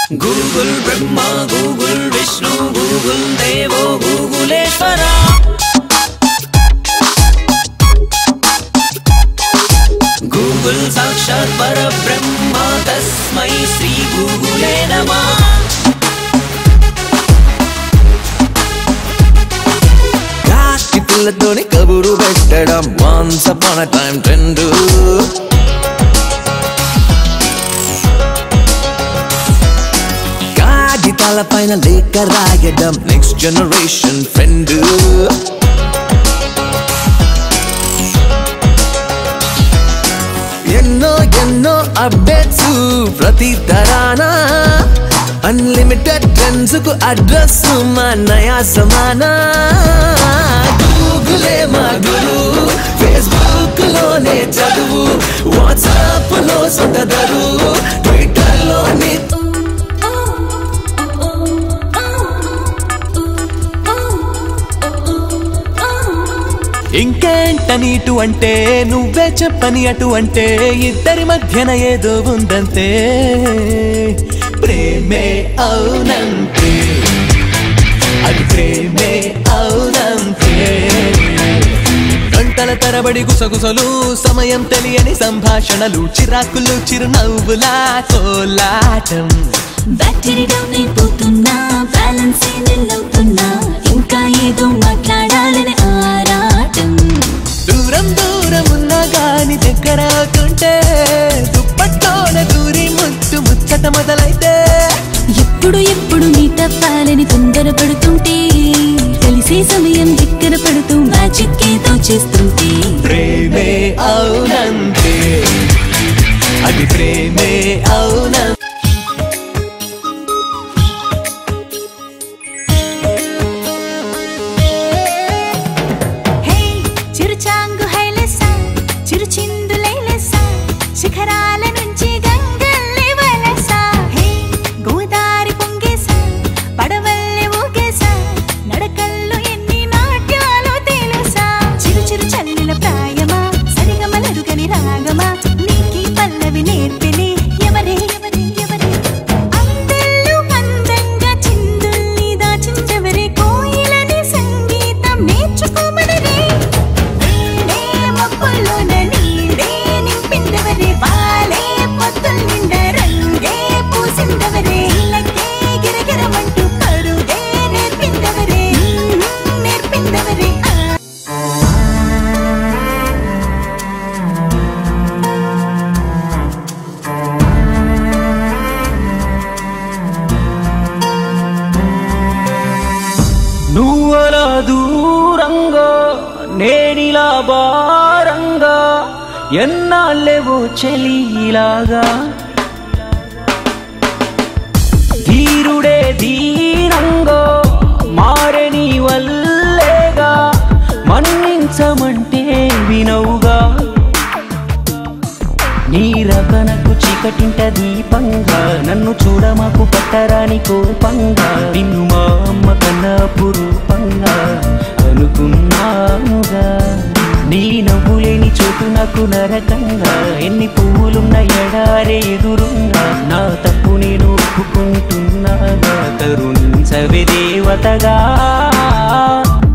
Google Brahma, Google Vishnu, Google Devo, Googleeshwara. Google Sakshat Parabrahma, Tasmai Shri Google Namah. Kaasti pillatoni kaburu vettadam, once upon a time trend. కాగితాల పైన లేఖ రాయడం next generation friend. ఎన్నో ఎన్నో updates ప్రతి తరాన, unlimited trends కు address మా నయా సమానా. గూగులే మా గురు, ఫేస్బుక్ లోనే చదువు, వాట్సాప్ లో సొంతదరు, ట్విట్టర్ లోని ఇంకేంటని ఇటు అంటే నువ్వే చెప్పని అటు అంటే ఇద్దరి మధ్యన ఏదో ఉందంతే. ప్రేమే అవునంతే, అది ప్రేమే అవునంతే. గంటల తరబడి గుసగుసలు, సమయం తెలియని సంభాషణలు, చిరాకులు చిరునవ్వులా కోలాటం. బ్యాటరీ డౌన్ అయిపోతున్నా, బ్యాలెన్స్ నిల్లవుతున్నా, ఇంకా ఏదో మాట్లాడాలని ఆరాటం. దూరం దూరం ఉన్నా గాని దగ్గర అవుతుంటే, దుప్పట్లోన దూరి ముద్దు ముచ్చట మొదలైతే, ఎప్పుడు ఎప్పుడు మీటవ్వాలని తొందరపడుతుంటే, కలిసే సమయం దగ్గర పడుతూ మ్యాజిక్ ఏదో చేస్తుంటే. ప్రేమే అవునంతే, అది ప్రేమే అవునంతే. శిఖరాల నుంచి గంగల్లే వలసా, హే గోదారి పొంగేసా, పడవల్లే ఊగేసా, నడకల్లో ఎన్ని నాట్యాలు తెలుసా. చిరు చిరు చల్లిన ప్రాయమా, సరిగమలరుగని రాగమా, నీకి పల్లవి నేర్పెనే ఎవరే ఎవరే ఎవరే. అందెల్లు అందంగా చిందుల్ని దాచించవరే, కోయిలని సంగీతం నేర్చుకోమనరే. నీడే మబ్బులోన నీడే నింపిందవరే, వాలే పొత్తుల్ నిండ రంగే పూసిందవరే, ఇళ్ళకే గిరగిరమంటూ పరుగే నేర్పిందవరే, నేర్పిందవరే. నువ్వలా దూరంగా నేనిలా భారంగా, ఎన్నాళ్ళేవో చెలిలాగా, ధీరుడే దీనంగా మారని వల్లేగా, మన్నించమంటే వినవుగా. నీ రకనకు చీకటింట దీపంగా, నన్ను చూడమాకు పట్టరాని కోపంగా, నిన్ను మా అమ్మ కన్నా పురూపంగా అనుకున్నానుగా. నీ నవ్వులేని చోటు నాకు నరకంగా, ఎన్ని పువ్వులున్న ఎడారే ఎదురున్నా, నా తప్పు నేను ఒప్పుకుంటున్నాగా, కరుణించవే దేవతగా.